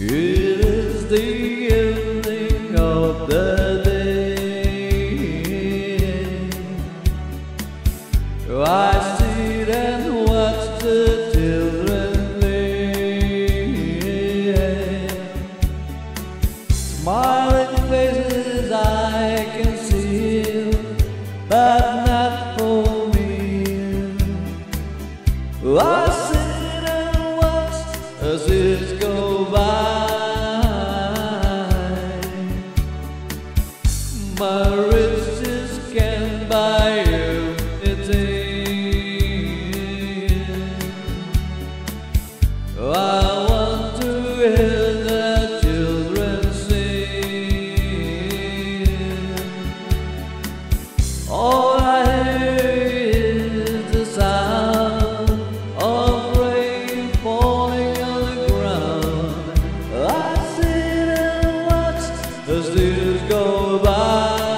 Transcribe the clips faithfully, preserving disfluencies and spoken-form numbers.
It is the evening of the day. I sit and watch the children play. Smiling faces I can see, but not for me. I sit and watch as years go by. My riches can buy everything. I want to hear the children sing. All I hear is the sound of rain falling on the ground. I sit and watch as years go by.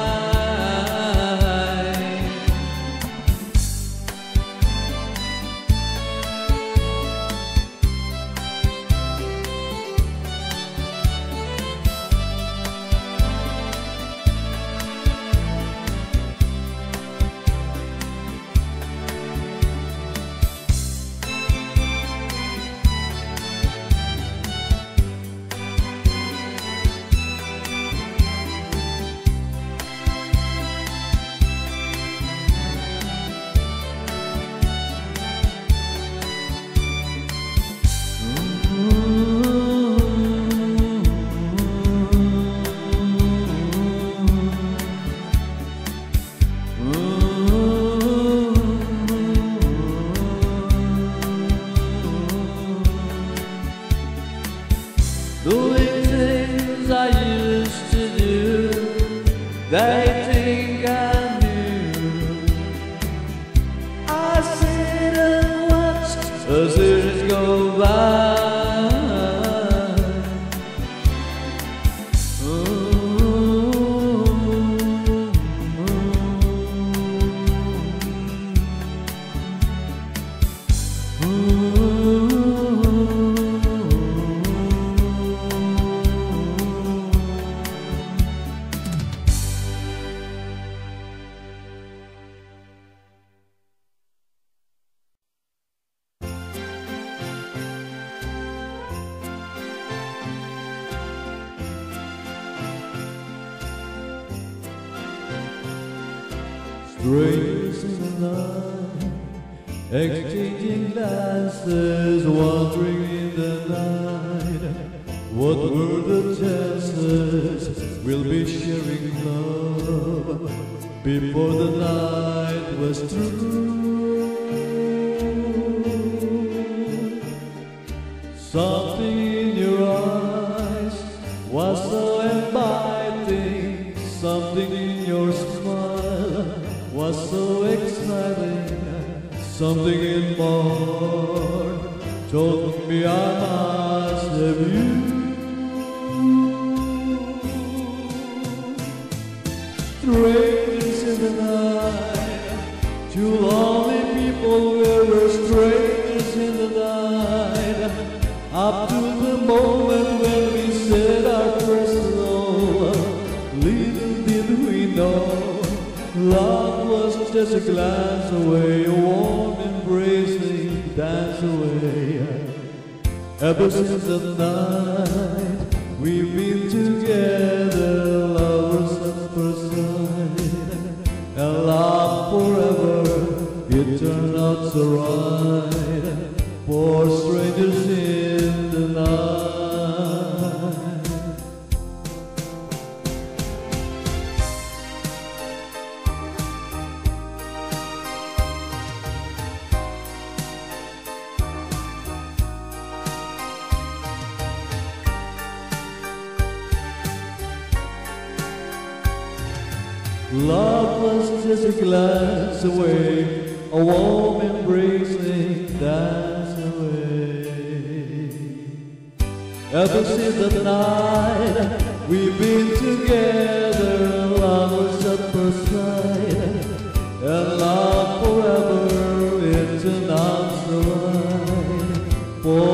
Doing things I used to do, they think I knew. I sit and watch as years go by. Strangers in the night, exchanging glances, wandering in the night. What were the chances we'll be sharing love before the night was through? Something in your eyes was so inviting, something in your smile was so exciting, something in my heart told me I must have you. Strangers in the night, two lonely people were strangers in the night, up to the moment when we said our first love. Little did we know love was just a glance away, a warm embracing dance away. Ever since that night, we've been together, lovers at first sight, and love forever, it turned out so right, for strangers in the night. Love was just a glance away, a warm embracing dance away. Ever since that night, we've been together, lovers at first sight, and love forever, it turned out so right. For